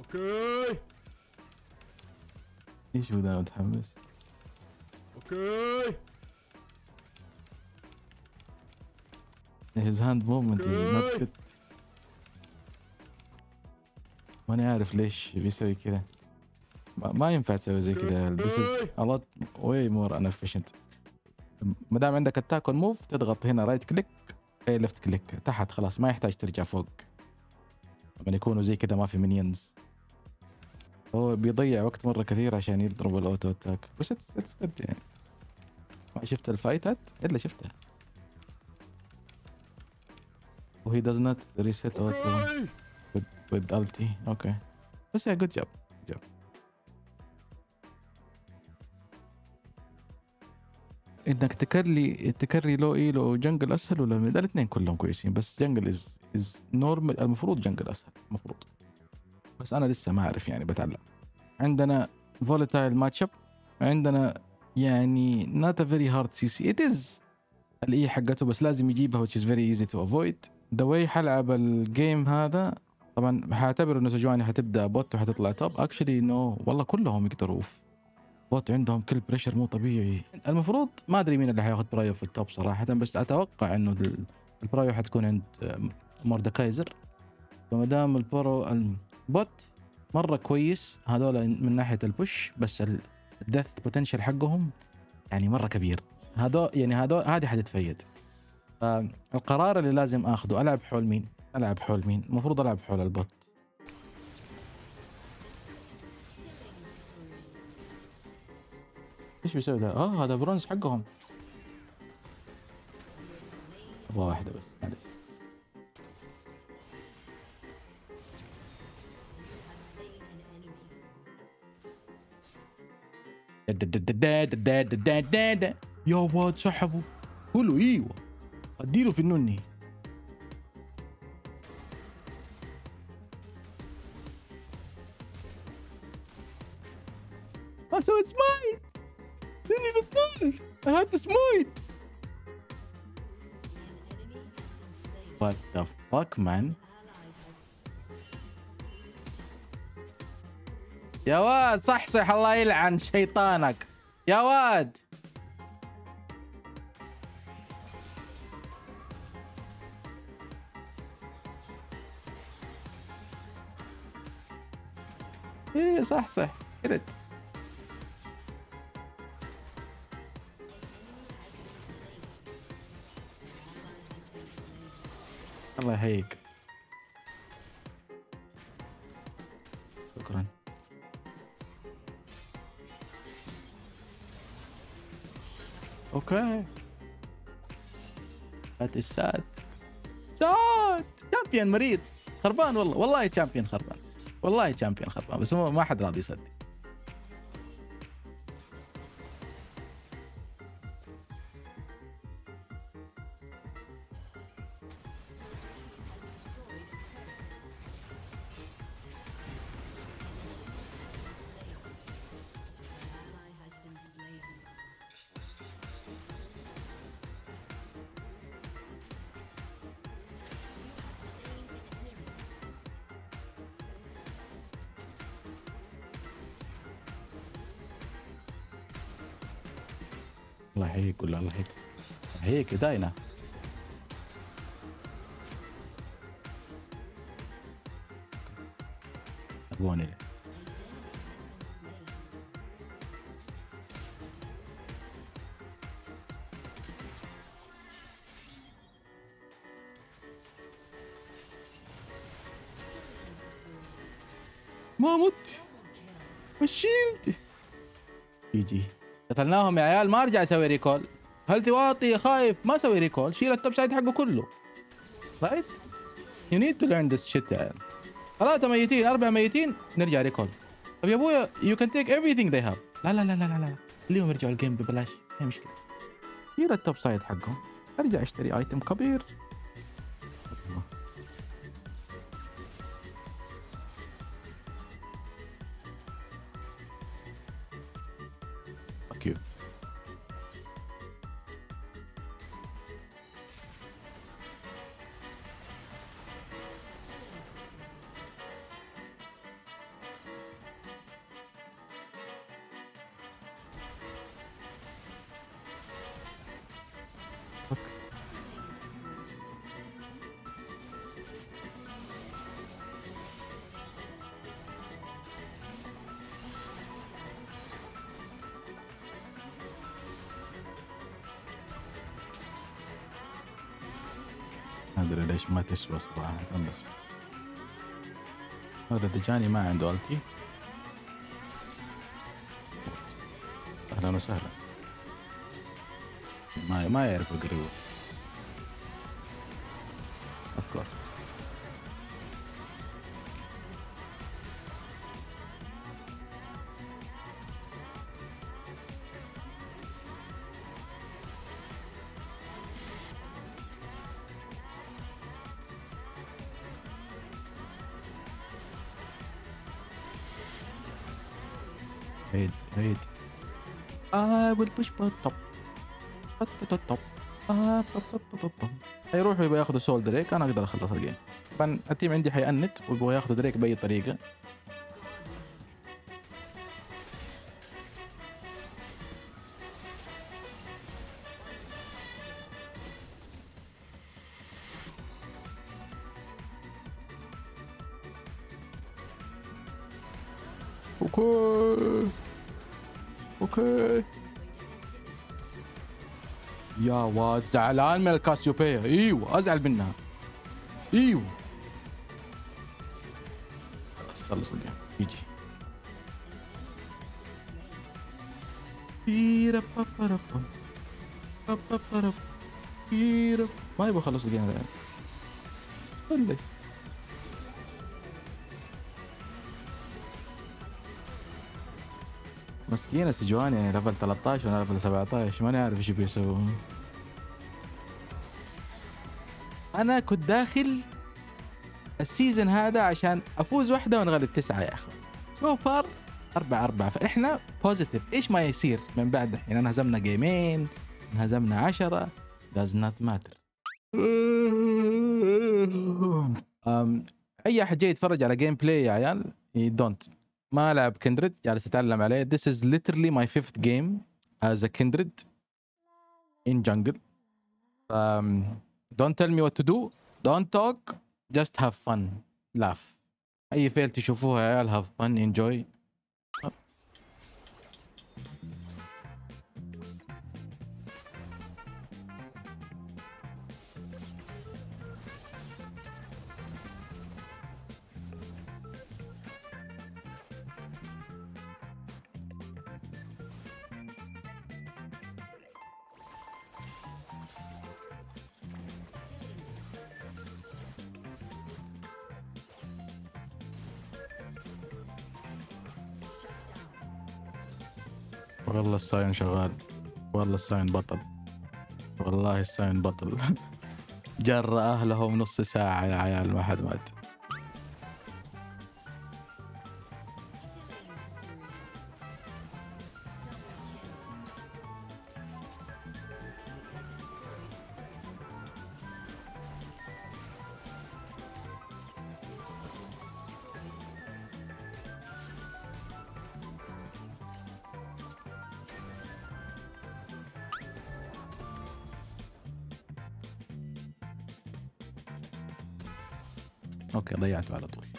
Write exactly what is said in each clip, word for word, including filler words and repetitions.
اوكي ايش بدنا متحمس. اوكي his hand movement is not good. ماني عارف ليش بيسوي كذا. ما, ما ينفع تسوي زي كذا. this is a lot way more inefficient. ما دام عندك اتاك موف تضغط هنا رايت كليك اي ليفت كليك تحت خلاص ما يحتاج ترجع فوق. لما يكونوا زي كذا ما في مينيونز هو بيضيع وقت مرة كثير عشان يضرب الاوتو اتاك. بس اتس اتس جود يعني. ما شفت الفايتات الا شفتها. وهي does not reset auto with, with ulti. اوكي بس يا good job good job. انك تكرلي تكري لو اي لو جنجل اسهل ولا من الاثنين كلهم كويسين بس جنجل از از نورمال. المفروض جنجل اسهل المفروض بس انا لسه ما اعرف يعني بتعلم. عندنا فولاتايل ماتش اب عندنا يعني not a very hard سي سي it is الاي حقته بس لازم يجيبها which is very easy to avoid. the way حلعب الجيم هذا طبعا حاعتبر انه سجواني حتبدا بوت وحتطلع توب. actually no والله كلهم يقدروا. بوت عندهم كل بريشر مو طبيعي. المفروض ما ادري مين اللي حياخذ برايو في التوب صراحه بس اتوقع انه البرايو حتكون عند موردكايزر. فما دام البرو البوت مره كويس هذول من ناحيه البوش بس الدث بوتنشل حقهم يعني مره كبير. هذول يعني هذول هذه حتتفيد. فالقرار اللي لازم اخذه العب حول مين؟ العب حول مين؟ المفروض العب حول البوت. ايش بيسوي ده؟ اه هذا برونز حقهم. ابغى واحده بس معلش. يا واد سحبوا. قولوا ايوه اديله في النني. Oh, so it's mine. Then he's a fool. I had to smite. What the fuck, man? يا واد صحصح الله يلعن شيطانك يا واد. ايه صحصح كده. الله يحييك. شكرا. اوكي هات السات. سات شامبيون مريض خربان والله والله شامبيون خربان والله شامبيون خربان بس ما حد راضي يصدق. الله يحييك ولا الله يحييك هيك داينا. ابوني لي ما مت وشيلت. جي جي قتلناهم يا عيال. ما ارجع اسوي ريكول. هل واطي خايف ما اسوي ريكول. شيل التوب سايد حقه كله. رايت يو نيد تو ليرن ذس شيت يا عيال. ثلاثة ميتين أربعة ميتين نرجع ريكول. طب يا ابويا يو كان تيك everything they have. لا لا لا لا لا لا خليهم يرجعوا الجيم ببلاش ما مشكلة. شيل التوب سايد حقهم ارجع اشتري ايتم كبير. Fuck you. ما ادري ليش ما تسوى صراحة، بس هذا دجاني ما عنده التي. اهلا وسهلا. ما ما يعرف القريب. اوف كورس. Wait, wait. I will push button. Button top. Ah, bum, bum, bum, bum. هيروحوا يبغى ياخذوا سول دريك، انا اقدر اخلص الجيم. طبعا التيم عندي حيأنت ويبغوا ياخذوا دريك باي طريقه. اوكي اوكي يا واد زعلان من الكاسيوبيا. ايوه ازعل منها. ايوه خلاص خلص الجيم. يجي بيرا بابا بابا بابا بيرا. ما يبغى اخلص الجيم الان. خلي مسكينة سجوان يعني ليفل ثلاثة عشر وانا ليفل سبعة عشر، ماني عارف ايش بيسووا. انا كنت داخل السيزون هذا عشان افوز واحدة ونغلب تسعة يا اخي. سو فار أربعة أربعة، فاحنا بوزيتيف ايش ما يصير من بعد. يعني انا هزمنا جيمين، هزمنا عشرة، does not matter. أم اي احد جاي يتفرج على جيم بلاي يا عيال دونت. ما لعب كندريد، جالس اتعلم عليه. This is literally my fifth game as a Kindred in jungle. Um, don't tell me what to do. Don't talk. Just have fun. Laugh. أي فيل تشوفوها يا عيال have fun enjoy. والله الساين شغال، والله الساين بطل، والله الساين بطل. جرى أهلهم نص ساعة يا عيال ما حد مات. اوكي ضيعته على طول.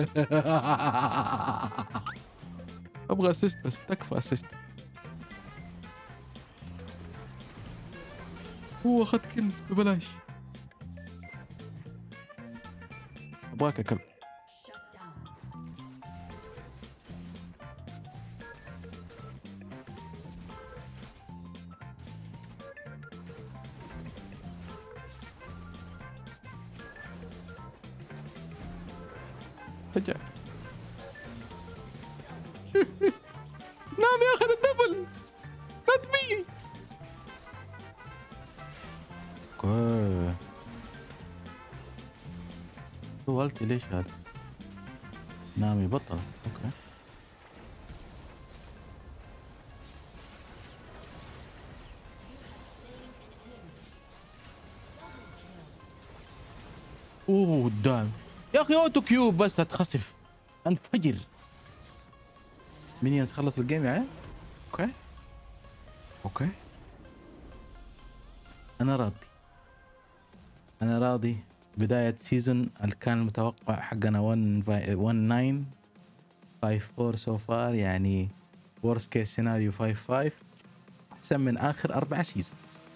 ابغى اسيست بس تكفى اسيست. هو اخذ كل ببلاش. ابغاك يا كلب. رجع. نعم ياخذ الدبل. not me. اوكي طولت ليش هذا؟ نامي بطل. اوكي اوه دام يا اخي اوتو كيوب بس اتخسف انفجر. مينيونز خلص الجيم يا عيال. اوكي اوكي انا راضي، انا راضي. بداية سيزون اللي كان المتوقع حقنا واحد تسعة خمسة أربعة سو فار، يعني ورست كيس سيناريو خمسة خمسة احسن من اخر اربع سيزونز.